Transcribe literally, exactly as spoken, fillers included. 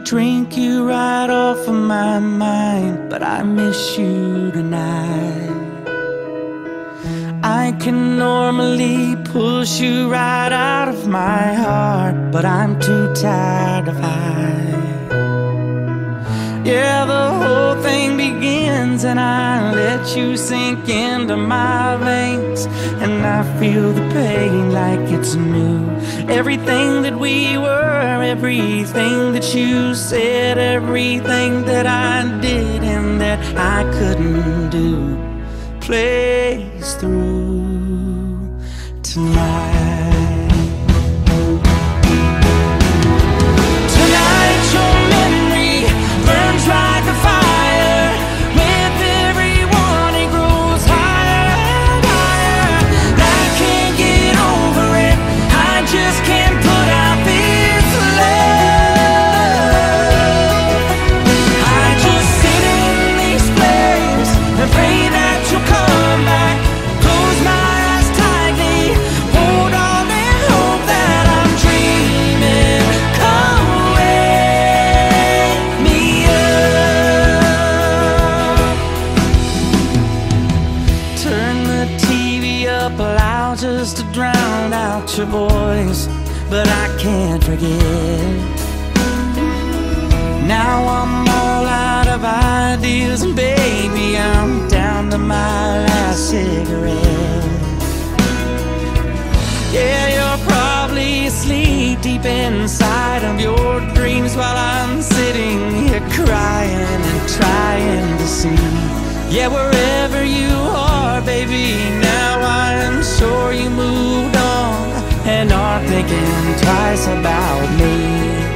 drink you right off of my mind, but I miss you tonight. I can normally push you right out of my heart, but I'm too tired to fight. Yeah, the whole thing begins and I let you sink into my veins, and I feel the pain like it's new. Everything that we were, everything that you said, everything that I did and that I couldn't do plays through tonight. Tonight your memory burns like a fire. With everyone it grows higher and higher. I can't get over it, I just can't put out this love. I just sit in these flames and pray that you'll come back. Close my eyes tightly, hold on and hope that I'm dreaming. Come wake me up. Turn the T V up loud just to drown out your voice, but I can't forget. Now I'm all out of ideas and baby, I'm down to my last cigarette. Yeah, you're probably asleep deep inside of your dreams while I'm sitting here crying and trying to see. Yeah, wherever you are, baby, now I'm sure you moved on and aren't thinking twice about me.